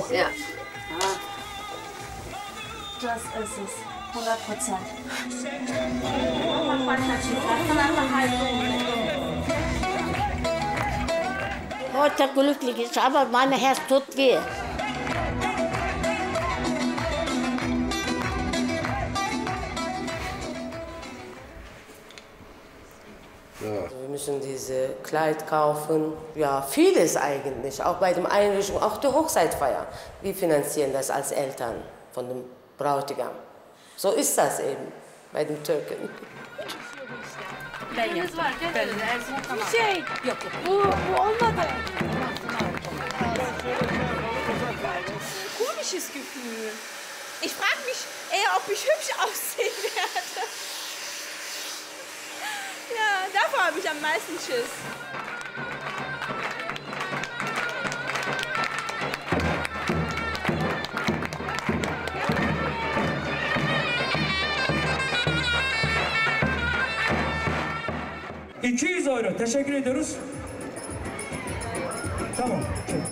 auch. Ja. Das ist es. 100%. Heute glücklich ist, aber mein Herz tut weh. Wir müssen diese Kleid kaufen, ja, vieles eigentlich, auch bei der Einrichtung, auch die Hochzeitfeier. Wir finanzieren das als Eltern von dem Bräutigam. So ist das eben bei den Türken. Bu olmadı. Komisches Gefühl. Ich frage mich eher, ob ich hübsch aussehen werde. Ja, davor habe ich am meisten Schiss. €200. Teşekkür ediyoruz. Tamam. Çok.